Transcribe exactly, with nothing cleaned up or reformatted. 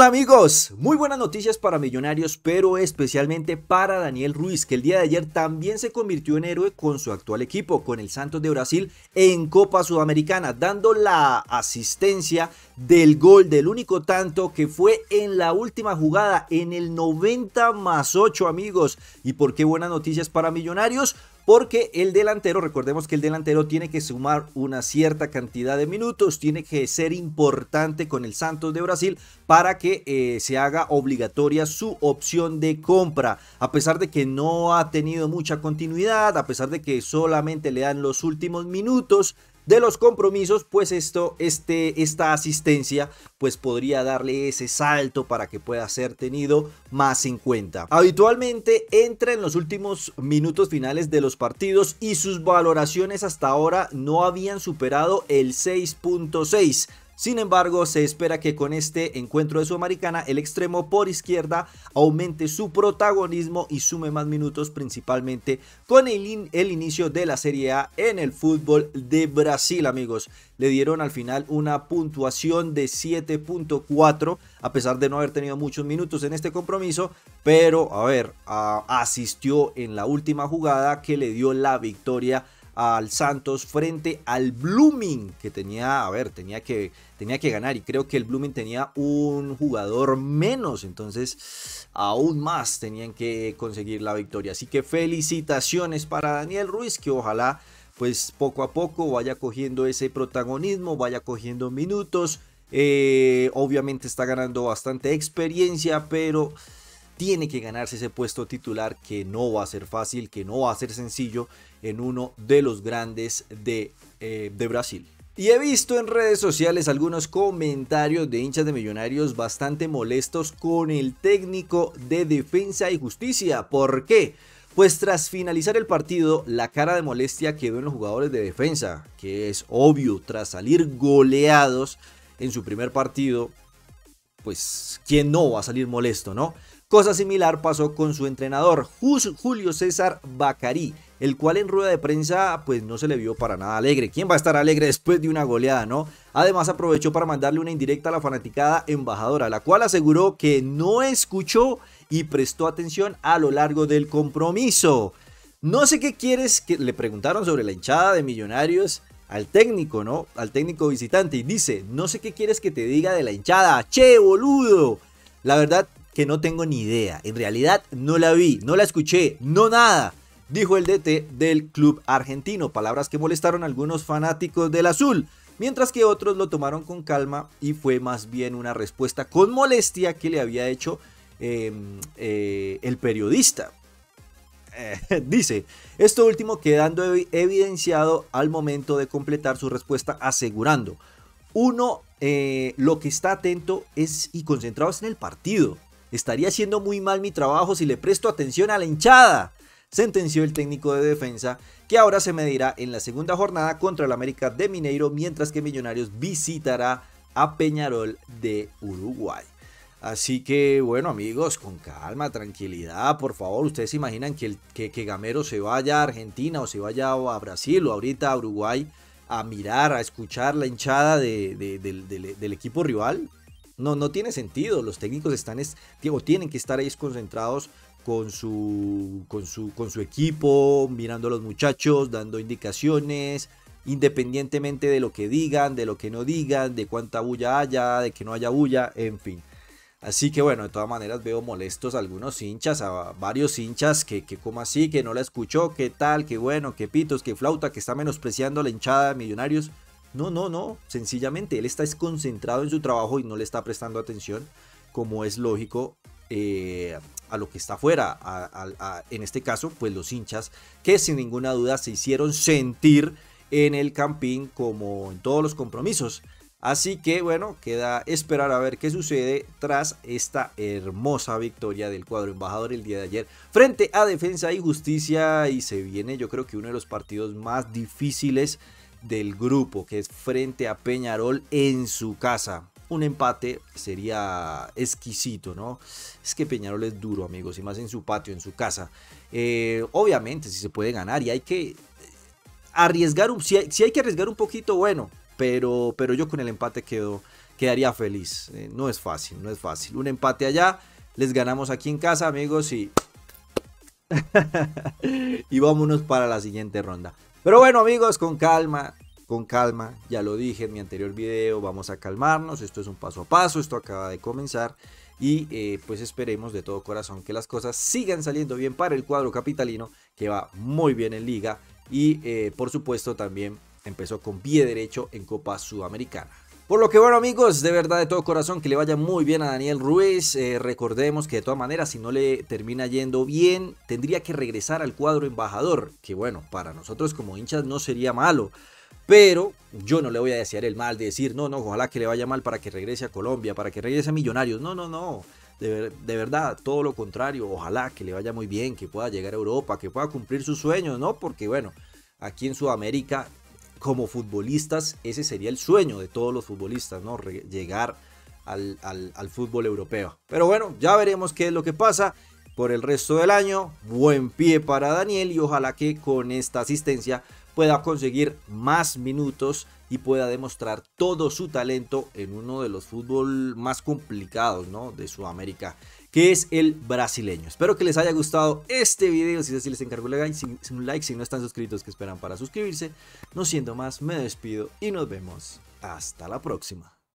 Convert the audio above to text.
Hola amigos, muy buenas noticias para Millonarios, pero especialmente para Daniel Ruiz, que el día de ayer también se convirtió en héroe con su actual equipo, con el Santos de Brasil en Copa Sudamericana, dando la asistencia del gol, del único tanto que fue en la última jugada, en el noventa más ocho amigos. ¿Y por qué buenas noticias para Millonarios? Porque el delantero, recordemos que el delantero tiene que sumar una cierta cantidad de minutos, tiene que ser importante con el Santos de Brasil para que eh, se haga obligatoria su opción de compra. A pesar de que no ha tenido mucha continuidad, a pesar de que solamente le dan los últimos minutos de los compromisos, pues esto, este, esta asistencia pues podría darle ese salto para que pueda ser tenido más en cuenta. Habitualmente entra en los últimos minutos finales de los partidos y sus valoraciones hasta ahora no habían superado el seis punto seis. Sin embargo, se espera que con este encuentro de Sudamericana el extremo por izquierda aumente su protagonismo y sume más minutos, principalmente con el, in el inicio de la Serie A en el fútbol de Brasil, amigos. Le dieron al final una puntuación de siete punto cuatro, a pesar de no haber tenido muchos minutos en este compromiso, pero a ver, a, asistió en la última jugada que le dio la victoria al Santos frente al Blooming, que tenía, a ver, tenía que, tenía que ganar, y creo que el Blooming tenía un jugador menos, entonces aún más tenían que conseguir la victoria. Así que felicitaciones para Daniel Ruiz, que ojalá pues poco a poco vaya cogiendo ese protagonismo, vaya cogiendo minutos. Eh, obviamente está ganando bastante experiencia, pero tiene que ganarse ese puesto titular, que no va a ser fácil, que no va a ser sencillo en uno de los grandes de, eh, de Brasil. Y he visto en redes sociales algunos comentarios de hinchas de Millonarios bastante molestos con el técnico de Defensa y Justicia. ¿Por qué? Pues tras finalizar el partido, la cara de molestia quedó en los jugadores de Defensa, que es obvio, tras salir goleados en su primer partido, pues ¿quién no va a salir molesto, no? Cosa similar pasó con su entrenador, Julio César Baccarí, el cual en rueda de prensa pues no se le vio para nada alegre. ¿Quién va a estar alegre después de una goleada, no? Además aprovechó para mandarle una indirecta a la fanaticada embajadora, la cual aseguró que no escuchó y prestó atención a lo largo del compromiso. No sé qué quieres, que le preguntaron sobre la hinchada de Millonarios al técnico, ¿no? Al técnico visitante, y dice, no sé qué quieres que te diga de la hinchada, che boludo. La verdad que no tengo ni idea, en realidad no la vi, no la escuché, no nada, dijo el D T del club argentino, palabras que molestaron a algunos fanáticos del azul, mientras que otros lo tomaron con calma y fue más bien una respuesta con molestia que le había hecho eh, eh, el periodista. Eh, dice, esto último quedando evidenciado al momento de completar su respuesta, asegurando, uno eh, lo que está atento es y concentrado es en el partido. Estaría haciendo muy mal mi trabajo si le presto atención a la hinchada, sentenció el técnico de Defensa, que ahora se medirá en la segunda jornada contra el América de Mineiro, mientras que Millonarios visitará a Peñarol de Uruguay. Así que bueno amigos, con calma, tranquilidad, por favor. Ustedes se imaginan que, el, que, que Gamero se vaya a Argentina o se vaya a Brasil o ahorita a Uruguay a mirar, a escuchar la hinchada de, de, de, de, de, del equipo rival. No, no tiene sentido. Los técnicos están es, o tienen que estar ahí concentrados con su, con, su, con su equipo, mirando a los muchachos, dando indicaciones, independientemente de lo que digan, de lo que no digan, de cuánta bulla haya, de que no haya bulla, en fin. Así que bueno, de todas maneras veo molestos a algunos hinchas, a varios hinchas que, que como así, que no la escuchó, que tal, que bueno, que pitos, que flauta, que está menospreciando a la hinchada de Millonarios. No, no, no, sencillamente él está desconcentrado en su trabajo y no le está prestando atención, como es lógico, eh, a lo que está afuera, a, a, a, en este caso, pues los hinchas, que sin ninguna duda se hicieron sentir en el Campín como en todos los compromisos. Así que bueno, queda esperar a ver qué sucede tras esta hermosa victoria del cuadro embajador el día de ayer frente a Defensa y Justicia, y se viene yo creo que uno de los partidos más difíciles del grupo, que es frente a Peñarol en su casa. Un empate sería exquisito, ¿no? Es que Peñarol es duro, amigos, y más en su patio, en su casa. Eh, obviamente, si se puede ganar, y hay que arriesgar, un, si, hay, si hay que arriesgar un poquito, bueno, pero, pero yo con el empate quedo, quedaría feliz. Eh, no es fácil, no es fácil. Un empate allá, les ganamos aquí en casa, amigos, y... y vámonos para la siguiente ronda. Pero bueno, amigos, con calma, con calma, ya lo dije en mi anterior video, vamos a calmarnos, esto es un paso a paso, esto acaba de comenzar y eh, pues esperemos de todo corazón que las cosas sigan saliendo bien para el cuadro capitalino, que va muy bien en liga y eh, por supuesto también empezó con pie derecho en Copa Sudamericana. Por lo que bueno, amigos, de verdad de todo corazón que le vaya muy bien a Daniel Ruiz. Eh, recordemos que de todas maneras, si no le termina yendo bien, tendría que regresar al cuadro embajador, que bueno, para nosotros como hinchas no sería malo, pero yo no le voy a desear el mal de decir, no, no, ojalá que le vaya mal para que regrese a Colombia, para que regrese a Millonarios. No, no, no, de, de verdad, todo lo contrario, ojalá que le vaya muy bien, que pueda llegar a Europa, que pueda cumplir sus sueños, ¿no? Porque bueno, aquí en Sudamérica, como futbolistas, ese sería el sueño de todos los futbolistas, ¿no? Re llegar al, al, al fútbol europeo. Pero bueno, ya veremos qué es lo que pasa por el resto del año. Buen pie para Daniel y ojalá que con esta asistencia pueda conseguir más minutos y pueda demostrar todo su talento en uno de los fútbol más complicados, ¿no? De Sudamérica, que es el brasileño. Espero que les haya gustado este video. Si es así, les encargo un like. Si, un like. Si no están suscritos, que esperan para suscribirse. No siendo más, me despido y nos vemos hasta la próxima.